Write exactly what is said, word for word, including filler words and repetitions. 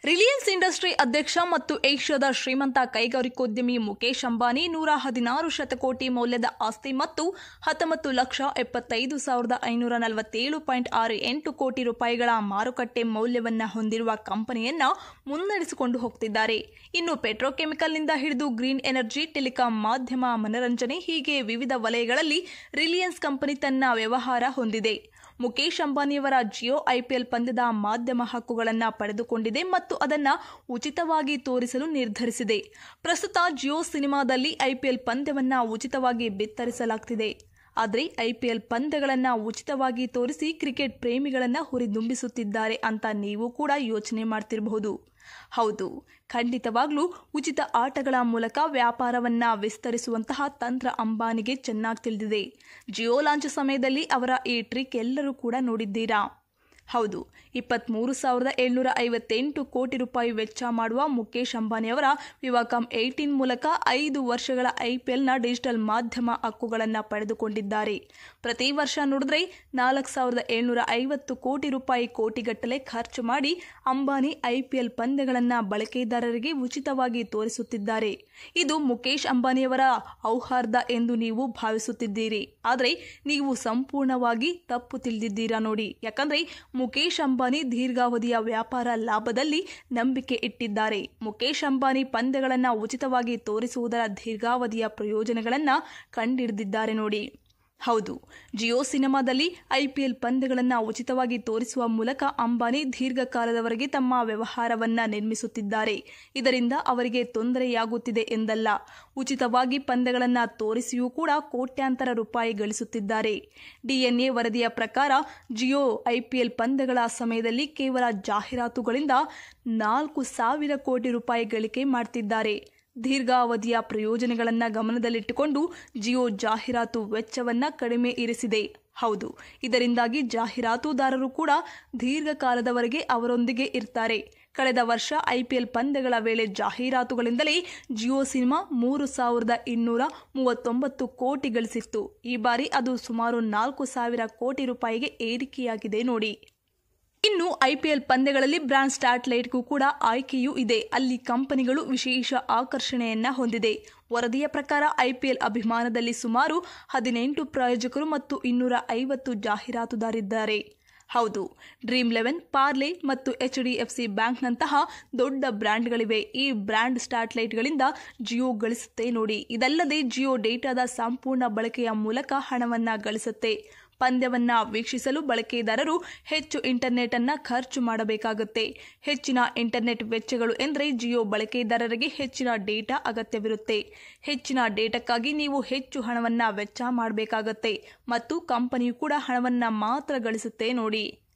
Reliance industry ಅಧ್ಯಕ್ಷ ಮತ್ತು ಏಷ್ಯಾದ ಶ್ರೀಮಂತ ಕೈಗಾರಿಕೋದ್ಯಮಿ ಮುಕೇಶ್ ಅಂಬಾನಿ ನೂರ ಹದಿನಾರು ಶತಕೋಟಿ ಮೌಲ್ಯದ ಆಸ್ತಿ ಮತ್ತು ಹತ್ತೊಂಬತ್ತು ಲಕ್ಷ ಎಪ್ಪತ್ತೈದು ಸಾವಿರದ ಐನೂರ ನಲವತ್ತೇಳು ಪಾಯಿಂಟ್ ಆರು ಎಂಟು ಕೋಟಿ ರೂಪಾಯಿಗಳ ಮಾರುಕಟ್ಟೆ ಮೌಲ್ಯವನ್ನು ಹೊಂದಿರುವ ಕಂಪನಿಯನ್ನ ಮುನ್ನಡೆಸಿಕೊಂಡು ಹೋಗ್ತಿದ್ದಾರೆ. ಇನ್ನು ಪೆಟ್ರೋಕೆಮಿಕಲ್ನಿಂದ ಹಿಡಿದು ಗ್ರೀನ್ ಎನರ್ಜಿ, ಟೆಲಿಕಾಂ, ಮಾಧ್ಯಮ, ಮನರಂಜನೆ ಹೀಗೆ ವಿವಿಧ ವಲಯಗಳಲ್ಲಿ ರಿಲಯನ್ಸ್ ಕಂಪನಿ ತನ್ನ ವ್ಯವಹಾರ ಹೊಂದಿದೆ. ಮುಕೇಶ್ ಅಂಬಾನಿಯವರ ಜಿಯೋ ಐಪಿಎಲ್ ಪಂದ್ಯದ ಮಾಧ್ಯಮ ಹಕ್ಕುಗಳನ್ನು ಪಡೆದುಕೊಂಡಿದೆ ಮತ್ತು ಅದನ್ನು ಉಚಿತವಾಗಿ ತೋರಿಸಲು ನಿರ್ಧರಿಸಿದೆ. ಪ್ರಸ್ತುತ ಜಿಯೋ ಸಿನಿಮಾದಲ್ಲಿ ಐಪಿಎಲ್ ಪಂದ್ಯವನ್ನು ಉಚಿತವಾಗಿ ಬಿತ್ತರಿಸಲಾಗುತ್ತಿದೆ. ಆದರೆ ಐಪಿಎಲ್ ಪಂದ್ಯಗಳನ್ನು ಉಚಿತವಾಗಿ ತೋರಿಸಿ ಕ್ರಿಕೆಟ್ ಪ್ರೇಮಿಗಳನ್ನು ಹುರಿದುಂಬಿಸುತ್ತಿದ್ದಾರೆ ಅಂತ ನೀವು ಕೂಡ ಯೋಚನೆ ಮಾಡ್ತಿರಬಹುದು. ಹೌದು, ಖಂಡಿತವಾಗ್ಲೂ ಉಚಿತ ಆಟಗಳ ಮೂಲಕ ವ್ಯಾಪಾರವನ್ನ ವಿಸ್ತರಿಸುವಂತಹ ತಂತ್ರ ಅಂಬಾನಿಗೆ ಚೆನ್ನಾಗಿ ತಿಳಿದಿದೆ. ಜಿಯೋ ಲಾಂಚ್ ಸಮಯದಲ್ಲಿ ಅವರ ಈ ಟ್ರಿಕ್ ಎಲ್ಲರೂ ಕೂಡ ನೋಡಿದ್ದೀರಾ. ಹೌದು, ಇಪ್ಪತ್ತ್ಮೂರು ಸಾವಿರದ ಏಳ್ನೂರ ಐವತ್ತೆಂಟು ಕೋಟಿ ರೂಪಾಯಿ ವೆಚ್ಚ ಮಾಡುವ ಮುಕೇಶ್ ಅಂಬಾನಿಯವರ ವಿವಾಕಾಮ್ ಏಟೀನ್ ಮೂಲಕ ಐದು ವರ್ಷಗಳ ಐಪಿಎಲ್ನ ಡಿಜಿಟಲ್ ಮಾಧ್ಯಮ ಹಕ್ಕುಗಳನ್ನು ಪಡೆದುಕೊಂಡಿದ್ದಾರೆ. ಪ್ರತಿ ವರ್ಷ ನೋಡಿದ್ರೆ ನಾಲ್ಕು ಸಾವಿರದ ಏಳ್ನೂರ ಐವತ್ತು ಕೋಟಿ ರೂಪಾಯಿ ಕೋಟಿಗಟ್ಟಲೆ ಖರ್ಚು ಮಾಡಿ ಅಂಬಾನಿ ಐಪಿಎಲ್ ಪಂದ್ಯಗಳನ್ನು ಬಳಕೆದಾರರಿಗೆ ಉಚಿತವಾಗಿ ತೋರಿಸುತ್ತಿದ್ದಾರೆ. ಇದು ಮುಕೇಶ್ ಅಂಬಾನಿಯವರ ಔಹಾರ್ದ ಎಂದು ನೀವು ಭಾವಿಸುತ್ತಿದ್ದೀರಿ. ಆದರೆ ನೀವು ಸಂಪೂರ್ಣವಾಗಿ ತಪ್ಪು ತಿಳಿದಿದ್ದೀರಾ ನೋಡಿ. ಯಾಕಂದ್ರೆ ಮುಕೇಶ್ ಅಂಬಾನಿ ದೀರ್ಘಾವಧಿಯ ವ್ಯಾಪಾರ ಲಾಭದಲ್ಲಿ ನಂಬಿಕೆ ಇಟ್ಟಿದ್ದಾರೆ. ಮುಕೇಶ್ ಅಂಬಾನಿ ಪಂದ್ಯಗಳನ್ನು ಉಚಿತವಾಗಿ ತೋರಿಸುವುದರ ದೀರ್ಘಾವಧಿಯ ಪ್ರಯೋಜನಗಳನ್ನು ಕಂಡಿಡಿದಿದ್ದಾರೆ ನೋಡಿ. ಹೌದು, ಜಿಯೋ ಸಿನಿಮಾದಲ್ಲಿ ಐಪಿಎಲ್ ಪಂದ್ಯಗಳನ್ನು ಉಚಿತವಾಗಿ ತೋರಿಸುವ ಮೂಲಕ ಅಂಬಾನಿ ದೀರ್ಘಕಾಲದವರೆಗೆ ತಮ್ಮ ವ್ಯವಹಾರವನ್ನು ನಿರ್ಮಿಸುತ್ತಿದ್ದಾರೆ. ಇದರಿಂದ ಅವರಿಗೆ ತೊಂದರೆಯಾಗುತ್ತಿದೆ ಎಂದಲ್ಲ, ಉಚಿತವಾಗಿ ಪಂದ್ಯಗಳನ್ನು ತೋರಿಸಿಯೂ ಕೂಡ ಕೋಟ್ಯಾಂತರ ರೂಪಾಯಿ ಗಳಿಸುತ್ತಿದ್ದಾರೆ. ಡಿಎನ್ಎ ವರದಿಯ ಪ್ರಕಾರ ಜಿಯೋ ಐಪಿಎಲ್ ಪಂದ್ಯಗಳ ಸಮಯದಲ್ಲಿ ಕೇವಲ ಜಾಹೀರಾತುಗಳಿಂದ ನಾಲ್ಕು ಸಾವಿರ ಕೋಟಿ ರೂಪಾಯಿ ಗಳಿಕೆ ಮಾಡ್ತಿದ್ದಾರೆ. ದೀರ್ಘಾವಧಿಯ ಪ್ರಯೋಜನಗಳನ್ನು ಗಮನದಲ್ಲಿಟ್ಟುಕೊಂಡು ಜಿಯೋ ಜಾಹೀರಾತು ವೆಚ್ಚವನ್ನು ಕಡಿಮೆ ಇರಿಸಿದೆ. ಹೌದು, ಇದರಿಂದಾಗಿ ಜಾಹೀರಾತುದಾರರು ಕೂಡ ದೀರ್ಘಕಾಲದವರೆಗೆ ಅವರೊಂದಿಗೆ ಇರ್ತಾರೆ. ಕಳೆದ ವರ್ಷ ಐಪಿಎಲ್ ಪಂದ್ಯಗಳ ವೇಳೆ ಜಾಹೀರಾತುಗಳಿಂದಲೇ ಜಿಯೋ ಸಿನಿಮಾ ಮೂರು ಸಾವಿರದ ಇನ್ನೂರ ಮೂವತ್ತೊಂಬತ್ತು ಕೋಟಿ ಗಳಿಸಿತ್ತು. ಈ ಬಾರಿ ಅದು ಸುಮಾರು ನಾಲ್ಕು ಸಾವಿರ ಕೋಟಿ ರೂಪಾಯಿಗೆ ಏರಿಕೆಯಾಗಿದೆ ನೋಡಿ. ಇನ್ನು ಐಪಿಎಲ್ ಪಂದ್ಯಗಳಲ್ಲಿ ಬ್ರಾಂಡ್ ಸ್ಟಾಟ್ಲೈಟ್ಗೂ ಕೂಡ ಆಯ್ಕೆಯೂ ಇದೆ. ಅಲ್ಲಿ ಕಂಪನಿಗಳು ವಿಶೇಷ ಆಕರ್ಷಣೆಯನ್ನ ಹೊಂದಿದೆ. ವರದಿಯ ಪ್ರಕಾರ ಐಪಿಎಲ್ ಅಭಿಮಾನದಲ್ಲಿ ಸುಮಾರು ಹದಿನೆಂಟು ಪ್ರಾಯೋಜಕರು ಮತ್ತು ಇನ್ನೂರ ಐವತ್ತು ಜಾಹೀರಾತುದಾರಿದ್ದಾರೆ. ಹೌದು, ಡ್ರೀಮ್ ಲೆವೆನ್, ಪಾರ್ಲೆ ಮತ್ತು ಎಚ್ ಡಿ ಎಫ್ ಸಿ ಬ್ಯಾಂಕ್ನಂತಹ ದೊಡ್ಡ ಬ್ರ್ಯಾಂಡ್ಗಳಿವೆ. ಈ ಬ್ರ್ಯಾಂಡ್ ಸ್ಟಾಟ್ಲೈಟ್ಗಳಿಂದ ಜಿಯೋ ಗಳಿಸುತ್ತೆ ನೋಡಿ. ಇದಲ್ಲದೆ ಜಿಯೋ ಡೇಟಾದ ಸಂಪೂರ್ಣ ಬಳಕೆಯ ಮೂಲಕ ಹಣವನ್ನು ಗಳಿಸುತ್ತೆ. ಪಂದ್ಯವನ್ನ ವೀಕ್ಷಿಸಲು ಬಳಕೆದಾರರು ಹೆಚ್ಚು ಇಂಟರ್ನೆಟ್ ಅನ್ನ ಖರ್ಚು ಮಾಡಬೇಕಾಗುತ್ತೆ. ಹೆಚ್ಚಿನ ಇಂಟರ್ನೆಟ್ ವೆಚ್ಚಗಳು ಎಂದರೆ ಜಿಯೋ ಬಳಕೆದಾರರಿಗೆ ಹೆಚ್ಚಿನ ಡೇಟಾ ಅಗತ್ಯವಿರುತ್ತೆ. ಹೆಚ್ಚಿನ ಡೇಟಾಕ್ಕಾಗಿ ನೀವು ಹೆಚ್ಚು ಹಣವನ್ನ ವೆಚ್ಚ ಮಾಡಬೇಕಾಗುತ್ತೆ ಮತ್ತು ಕಂಪನಿಯು ಕೂಡ ಹಣವನ್ನ ಮಾತ್ರ ಗಳಿಸುತ್ತೆ ನೋಡಿ.